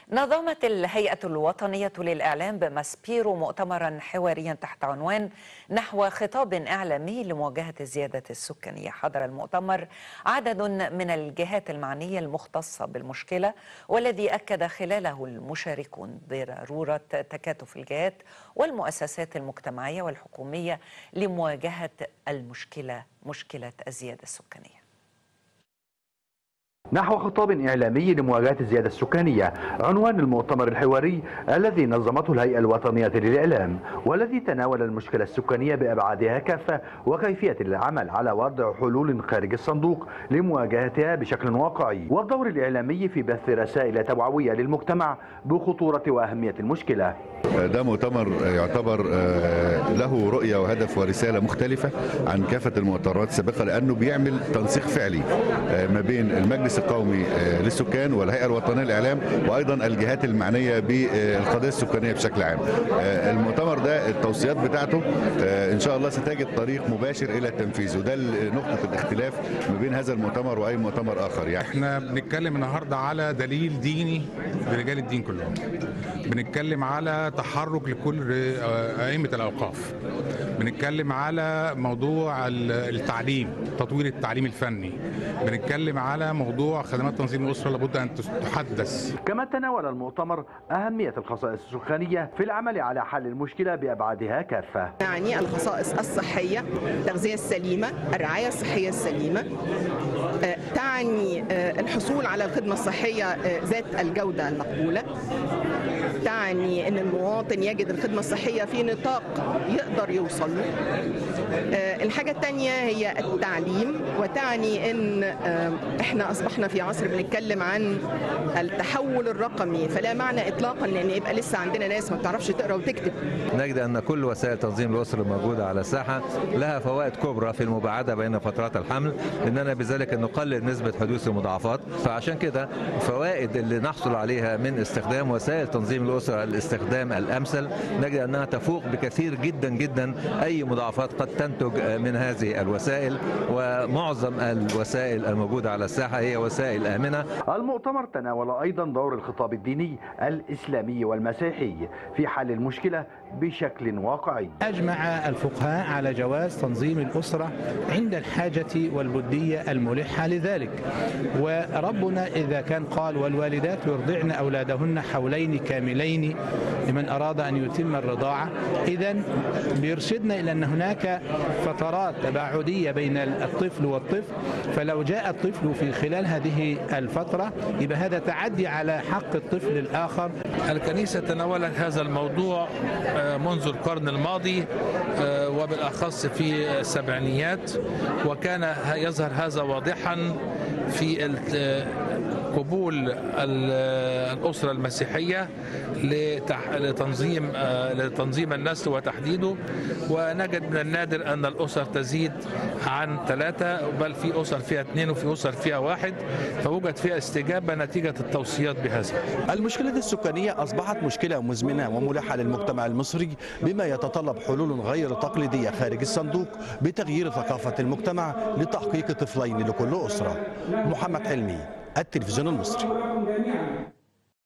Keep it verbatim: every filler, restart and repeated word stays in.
نظمت الهيئة الوطنية للإعلام بماسبيرو مؤتمرا حواريا تحت عنوان نحو خطاب إعلامي لمواجهة الزيادة السكانية. حضر المؤتمر عدد من الجهات المعنية المختصة بالمشكلة، والذي أكد خلاله المشاركون ضرورة تكاتف الجهات والمؤسسات المجتمعية والحكومية لمواجهة المشكلة مشكلة الزيادة السكانية. نحو خطاب إعلامي لمواجهة الزيادة السكانية، عنوان المؤتمر الحواري الذي نظمته الهيئة الوطنية للإعلام، والذي تناول المشكلة السكانية بأبعادها كافة وكيفية العمل على وضع حلول خارج الصندوق لمواجهتها بشكل واقعي، والدور الإعلامي في بث رسائل توعوية للمجتمع بخطورة وأهمية المشكلة. ده مؤتمر يعتبر له رؤية وهدف ورسالة مختلفة عن كافة المؤتمرات السابقة، لأنه بيعمل تنسيق فعلي ما بين المجلس القومي للسكان والهيئة الوطنية للإعلام وأيضا الجهات المعنية بالقضية السكانية بشكل عام. المؤتمر ده التوصيات بتاعته إن شاء الله ستجد طريق مباشر إلى التنفيذ، وده نقطة الاختلاف ما بين هذا المؤتمر وأي مؤتمر آخر. يعني احنا بنتكلم النهارده على دليل ديني لرجال الدين كلهم، بنتكلم على تحرك لكل أئمة الأوقاف، بنتكلم على موضوع التعليم، تطوير التعليم الفني، بنتكلم على موضوع خدمات تنظيم الأسرة لابد أن تحدث. كما تناول المؤتمر أهمية الخصائص السكانية في العمل على حل المشكلة بأبعادها كافة. يعني الخصائص الصحية، التغذية السليمة، الرعاية الصحية السليمة، تعني الحصول على الخدمة الصحية ذات الجودة المقبولة، تعني أن المواطن يجد الخدمة الصحية في نطاق يقدر يوصل له. الحاجة الثانية هي التعليم، وتعني أن احنا أصبحنا في عصر بنتكلم عن التحول الرقمي، فلا معنى إطلاقا أن يبقى لسه عندنا ناس ما بتعرفش تقرأ وتكتب. نجد أن كل وسائل تنظيم الأسرة الموجودة على الساحة لها فوائد كبرى في المباعدة بين فترات الحمل، إننا بذلك نقلل نسبة حدوث المضاعفات. فعشان كده الفوائد اللي نحصل عليها من استخدام وسائل تنظيم الأسرة الاستخدام الأمثل نجد أنها تفوق بكثير جدا جدا أي مضاعفات قد تنتج من هذه الوسائل، ومعظم الوسائل الموجودة على الساحة هي وسائل آمنة. المؤتمر تناول أيضا دور الخطاب الديني الإسلامي والمسيحي في حل المشكلة بشكل واقعي. أجمع الفقهاء على جواز تنظيم الأسرة عند الحاجة والبدية الملحة لذلك، وربنا إذا كان قال والوالدات يرضعن أولادهن حولين كاملين لمن أراد أن يتم الرضاعة، إذن بيرشدنا إلى أن هناك فترات تباعدية بين الطفل والطفل، فلو جاء الطفل في خلال هذه الفترة يبقى هذا تعدي على حق الطفل الآخر. الكنيسة تناولت هذا الموضوع منذ القرن الماضي وبالأخص في السبعينيات، وكان يظهر هذا واضحا في قبول الأسرة المسيحية لتنظيم لتنظيم النسل وتحديده، ونجد من النادر أن الأسر تزيد عن ثلاثة، بل في أسر فيها اثنين وفي أسر فيها واحد، فوجد فيها استجابة نتيجة التوصيات بهذا. المشكلة السكانية أصبحت مشكلة مزمنة وملحة للمجتمع المصري، بما يتطلب حلول غير تقليدية خارج الصندوق بتغيير ثقافة المجتمع لتحقيق طفلين لكل أسرة. محمد حلمي، التلفزيون المصري.